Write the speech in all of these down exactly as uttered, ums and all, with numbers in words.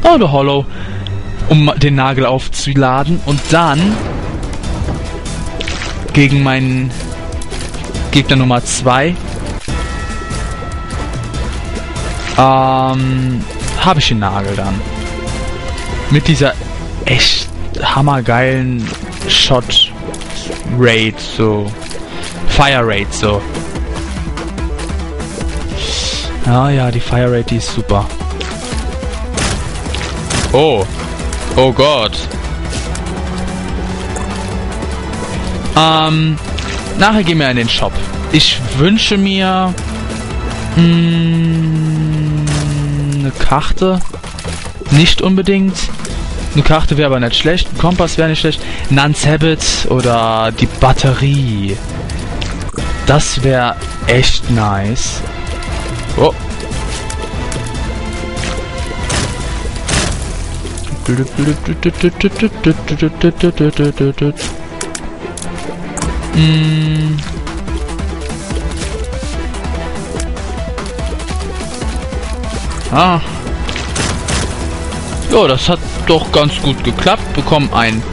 Oh, der Hollow. Um den Nagel aufzuladen. Und dann gegen meinen Gegner Nummer zwei ähm, habe ich den Nagel dann. Mit dieser echt hammergeilen Shot Raid, so Fire Raid, so. Ja, ja, die Fire Raid, die ist super. Oh. Oh Gott. Ähm, nachher gehen wir in den Shop. Ich wünsche mir mh, eine Karte. Nicht unbedingt. Eine Karte wäre aber nicht schlecht. Ein Kompass wäre nicht schlecht. Nans Habit oder die Batterie. Das wäre echt nice. Oh. Mm. Ah. Ja, das hat doch ganz gut geklappt. Bekommen ein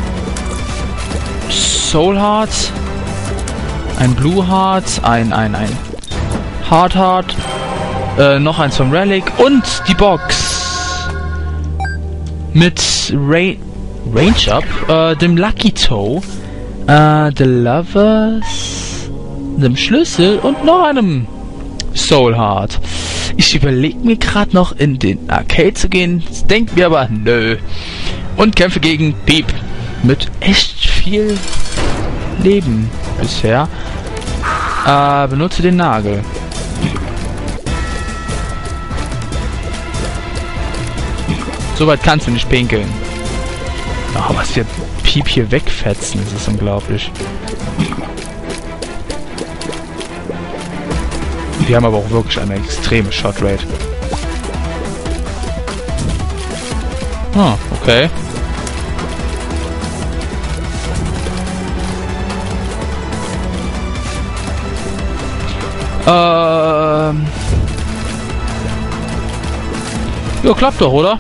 Soul Heart, ein Blue Heart, ein ein ein Hard Heart, äh, noch eins vom Relic und die Box mit Ra Range Up, äh, dem Lucky Toe, äh, The Lovers, dem Schlüssel und noch einem Soul Heart. Ich überlege mir gerade noch in den Arcade zu gehen, denkt mir aber nö. Und kämpfe gegen Piep mit echt viel Leben bisher. Äh, benutze den Nagel. Soweit kannst du nicht pinkeln. Oh, was wir Piep hier wegfetzen, das ist unglaublich. Wir haben aber auch wirklich eine extreme Shotrate. Ah, okay. Ähm. Ja, klappt doch, oder?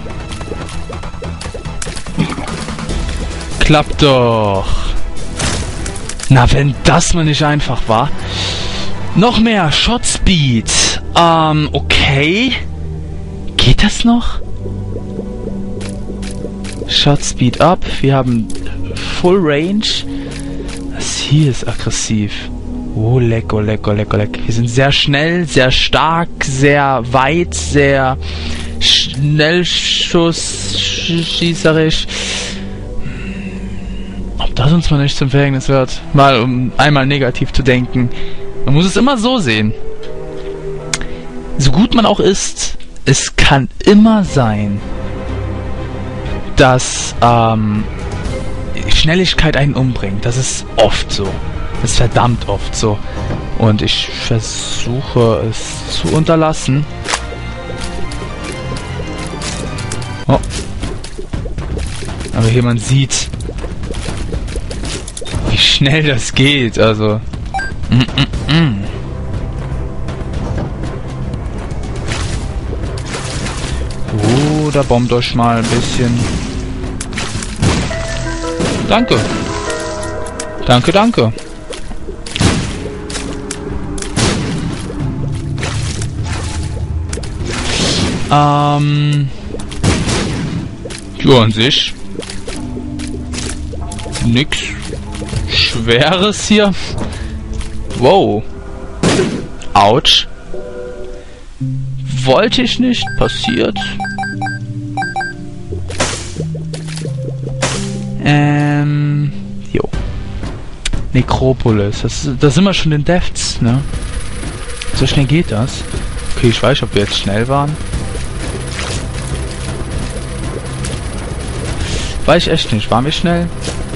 Klappt doch. Na, wenn das mal nicht einfach war. Noch mehr Shot Speed. Ähm, okay. Geht das noch? Shot Speed up. Wir haben Full Range. Das hier ist aggressiv. Oh, leck, oh, leck, oh, leck, oh, leck. Wir sind sehr schnell, sehr stark, sehr weit, sehr schnellschuss, schießerisch. Ob das uns mal nicht zum Verhängnis wird, mal um einmal negativ zu denken. Man muss es immer so sehen. So gut man auch ist, es kann immer sein, dass ähm, Schnelligkeit einen umbringt. Das ist oft so. Das ist verdammt oft so. Und ich versuche es zu unterlassen. Oh. Aber hier man sieht, wie schnell das geht. Also. Mm, mm, mm. Oh, da bombt euch mal ein bisschen. Danke. Danke, danke. Ähm. Ja, an sich. Nix Schweres hier. Wow. Autsch. Wollte ich nicht. Passiert. Ähm. Jo. Nekropolis. Das, das sind wir schon in Depths, ne? So schnell geht das. Okay, ich weiß nicht, ob wir jetzt schnell waren. Weiß ich echt nicht. Waren wir schnell?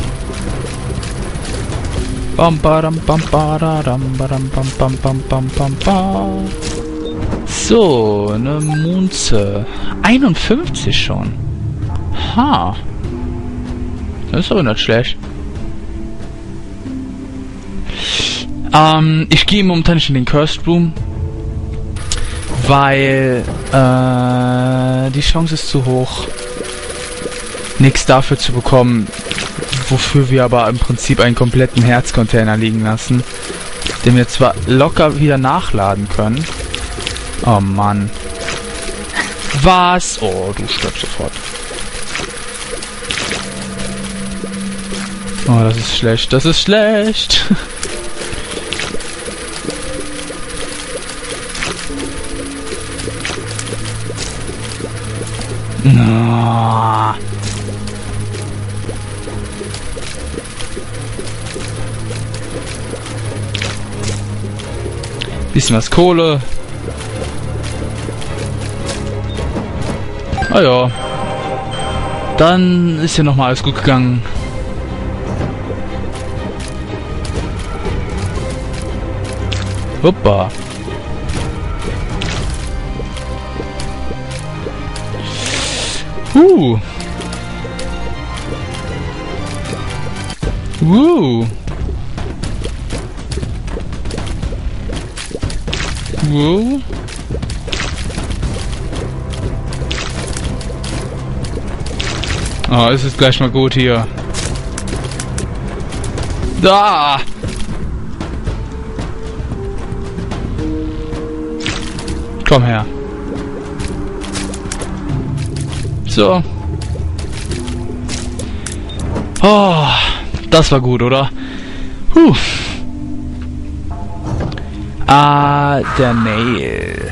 Bam badam bam badam badam bam bam bam bam bam bam. So, eine Munze. einundfünfzig schon. Ha. Das ist aber nicht schlecht. Ähm, ich gehe momentan nicht in den Cursed Room, weil äh, die Chance ist zu hoch, nichts dafür zu bekommen, wofür wir aber im Prinzip einen kompletten Herzcontainer liegen lassen, den wir zwar locker wieder nachladen können. Oh Mann. Was? Oh, du stirbst sofort. Oh, das ist schlecht. Das ist schlecht. No. Bisschen was Kohle. Ah ja. Dann ist hier nochmal alles gut gegangen. Hoppa. Uh. Uh. Uh. Oh, es ist gleich mal gut hier. Da. Komm her. So. Oh, das war gut, oder? Huh. Ah, der Nail.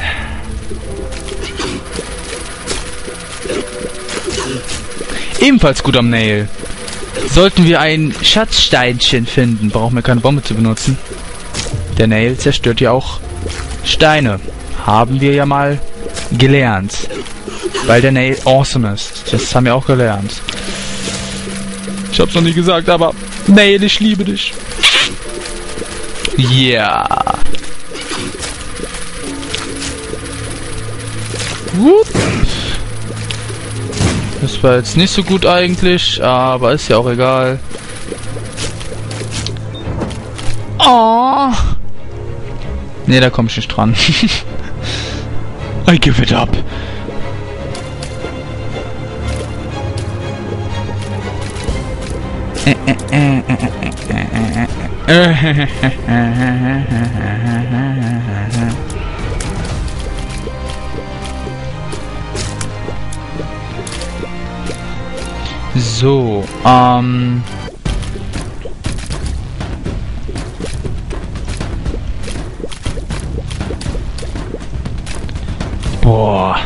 Ebenfalls gut am Nail. Sollten wir ein Schatzsteinchen finden, brauchen wir keine Bombe zu benutzen. Der Nail zerstört ja auch Steine. Haben wir ja mal gelernt. Weil der Nail awesome ist. Das haben wir auch gelernt. Ich hab's noch nie gesagt, aber Nail, ich liebe dich. Yeah. Whoop. Das war jetzt nicht so gut eigentlich, aber ist ja auch egal. Oh. Ne, da komm ich nicht dran. I give it up. So, ähm... Boah.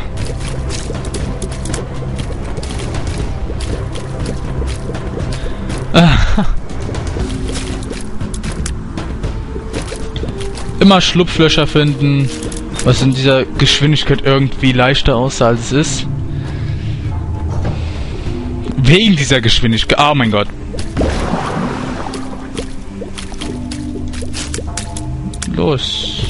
Immer Schlupflöcher finden, was in dieser Geschwindigkeit irgendwie leichter aussah, als es ist. Wegen dieser Geschwindigkeit. Oh mein Gott. Los.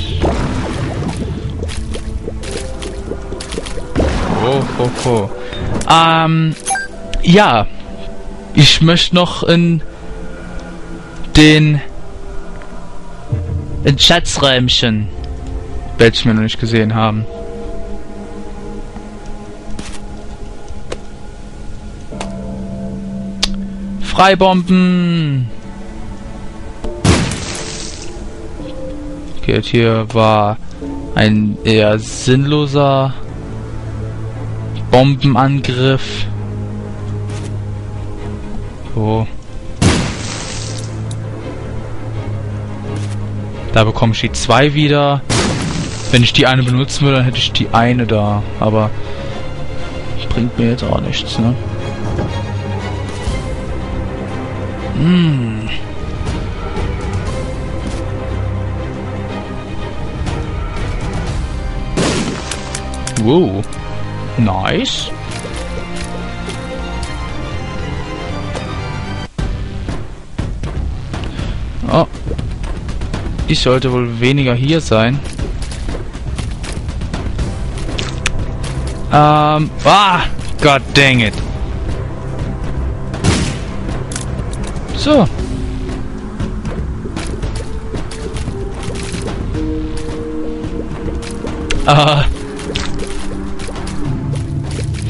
Oh, oh, oh. Ähm, ja. Ich möchte noch in den in Schatzräumchen, welches wir noch nicht gesehen haben. Freibomben. Okay, hier war ein eher sinnloser Bombenangriff. So. Da bekomme ich die zwei wieder. Wenn ich die eine benutzen würde, dann hätte ich die eine da. Aber bringt mir jetzt auch nichts, ne? Hm. Wow. Nice. Oh. Ich sollte wohl weniger hier sein. Ähm. Ah! God dang it. So. Ah.